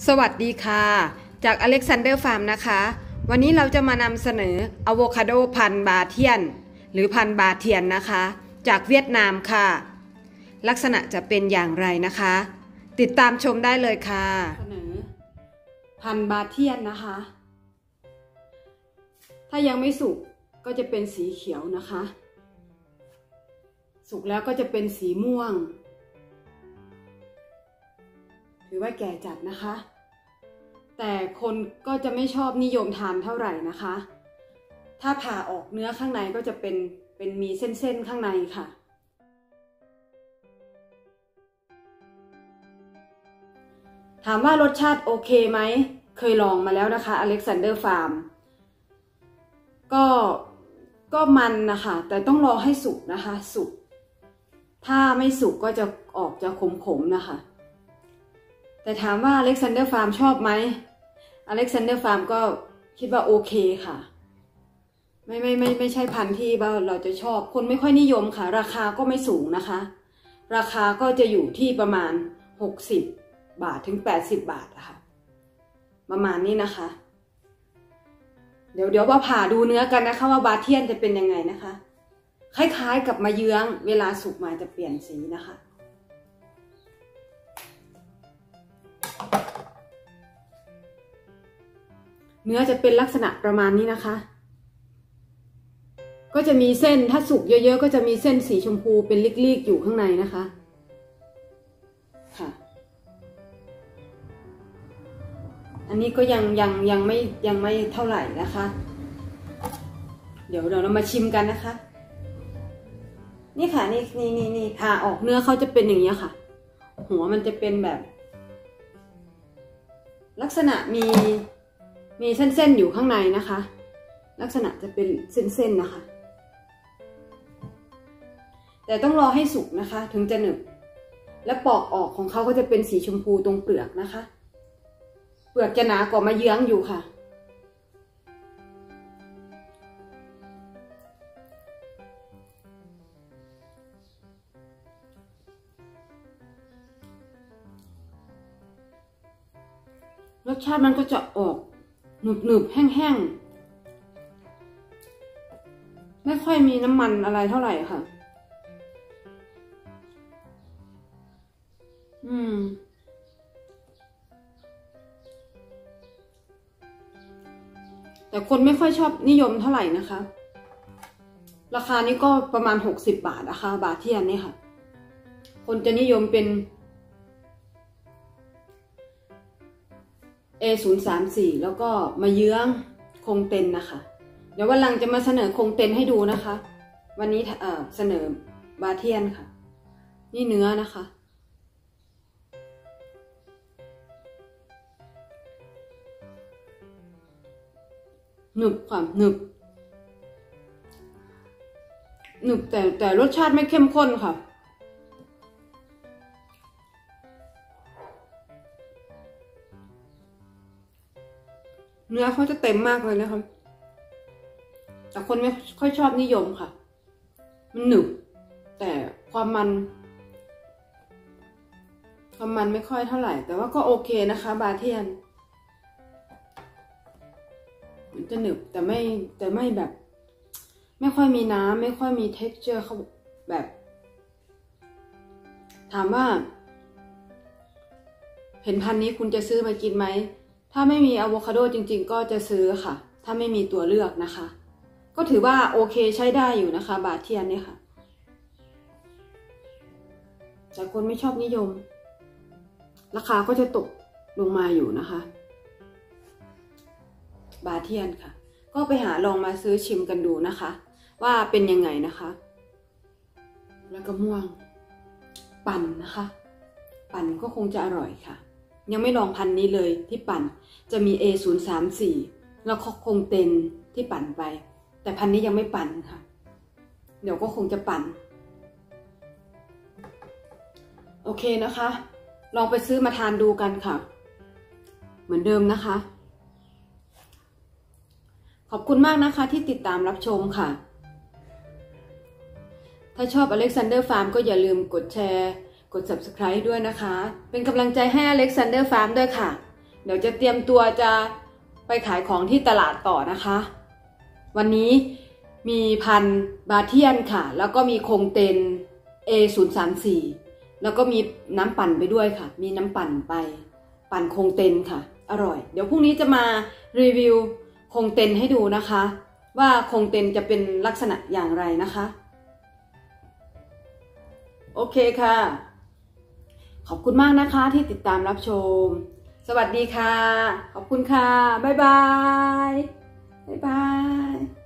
สวัสดีค่ะจาก Alexander Farm นะคะวันนี้เราจะมานำเสนออะโวคาโดพันธุ์บาเทียนหรือพันธุ์บาเทียนนะคะจากเวียดนามค่ะลักษณะจะเป็นอย่างไรนะคะติดตามชมได้เลยค่ะเสนอพันธุ์บาเทียนนะคะถ้ายังไม่สุกก็จะเป็นสีเขียวนะคะสุกแล้วก็จะเป็นสีม่วงถือว่าแก่จัดนะคะแต่คนก็จะไม่ชอบนิยมทานเท่าไหร่นะคะถ้าผ่าออกเนื้อข้างในก็จะเป็นมีเส้นๆข้างในค่ะถามว่ารสชาติโอเคไหมเคยลองมาแล้วนะคะ Alexander Farm ก็มันนะคะแต่ต้องรอให้สุกนะคะสุกถ้าไม่สุกก็จะออกจะขมๆนะคะแต่ถามว่า Alexander Farm ชอบไหม Alexander Farm ก็คิดว่าโอเคค่ะไม่ใช่พันธุ์ที่เราจะชอบคนไม่ค่อยนิยมค่ะราคาก็ไม่สูงนะคะราคาก็จะอยู่ที่ประมาณ60 บาทถึง80 บาทค่ะประมาณนี้นะคะเดี๋ยวว่าผ่าดูเนื้อกันนะคะว่าบาเทียนจะเป็นยังไงนะคะคล้ายๆกับมะเยื้องเวลาสุกมาจะเปลี่ยนสีนะคะเนื้อจะเป็นลักษณะประมาณนี้นะคะก็จะมีเส้นถ้าสุกเยอะๆก็จะมีเส้นสีชมพูเป็นลิกๆอยู่ข้างในนะคะค่ะอันนี้ก็ยังไม่เท่าไหร่นะคะเดี๋ยวเรามาชิมกันนะคะนี่ค่ะนี่ผ่าออกเนื้อเขาจะเป็นอย่างนี้ค่ะหัวมันจะเป็นแบบลักษณะมีเส้นๆอยู่ข้างในนะคะลักษณะจะเป็นเส้นๆนะคะแต่ต้องรอให้สุกนะคะถึงจะหนึบและปอกออกของเขาก็จะเป็นสีชมพูตรงเปลือกนะคะเปลือกจะหนากว่ามะเยื้องอยู่ค่ะรสชาติมันก็จะออกหนึบๆแห้งๆไม่ค่อยมีน้ำมันอะไรเท่าไหร่ค่ะแต่คนไม่ค่อยชอบนิยมเท่าไหร่นะคะราคานี้ก็ประมาณ60 บาทนะคะบาเทียนนี่ค่ะคนจะนิยมเป็น A034 แล้วก็มะเยื้องคงเต็นนะคะเดี๋ยววันหลังจะมาเสนอคงเต็นให้ดูนะคะวันนี้เสนอบาเทียนค่ะนี่เนื้อนะคะหนึบค่ะหนึบแต่รสชาติไม่เข้มข้นค่ะเนื้อเขาจะเต็มมากเลยนะคะแต่คนไม่ค่อยชอบนิยมค่ะมันหนึบแต่ความมันไม่ค่อยเท่าไหร่แต่ว่าก็โอเคนะคะบาเทียนมันจะหนึบแต่ไม่แบบไม่ค่อยมีน้ำไม่ค่อยมี texture เขาแบบถามว่าเห็นพันธุ์นี้คุณจะซื้อมากินไหมถ้าไม่มีอะโวคาโดจริงๆก็จะซื้อค่ะถ้าไม่มีตัวเลือกนะคะก็ถือว่าโอเคใช้ได้อยู่นะคะบาเทียนเนี่ยค่ะแต่คนไม่ชอบนิยมราคาก็จะตกลงมาอยู่นะคะบาเทียนค่ะก็ไปหาลองมาซื้อชิมกันดูนะคะว่าเป็นยังไงนะคะแล้วก็ม่วงปั่นนะคะปั่นก็คงจะอร่อยค่ะยังไม่ลองพันธุ์นี้เลยที่ปั่นจะมี A034 แล้วก็คงเต็นที่ปั่นไปแต่พันธุ์นี้ยังไม่ปั่นค่ะเดี๋ยวก็คงจะปั่นโอเคนะคะลองไปซื้อมาทานดูกันค่ะเหมือนเดิมนะคะขอบคุณมากนะคะที่ติดตามรับชมค่ะถ้าชอบ Alexander Farm ก็อย่าลืมกดแชร์กด Subscribe ด้วยนะคะเป็นกำลังใจให้ Alexander Farm ด้วยค่ะเดี๋ยวจะเตรียมตัวจะไปขายของที่ตลาดต่อนะคะ วันนี้มีพันบาเทียนค่ะแล้วก็มีคงเต็น A034 แล้วก็มีน้ำปั่นไปด้วยค่ะมีน้ำปั่นไปปั่นคงเต็นค่ะอร่อยเดี๋ยวพรุ่งนี้จะมารีวิวคงเต็นให้ดูนะคะว่าคงเต็นจะเป็นลักษณะอย่างไรนะคะโอเคค่ะขอบคุณมากนะคะที่ติดตามรับชมสวัสดีค่ะขอบคุณค่ะบ๊ายบายบ๊ายบาย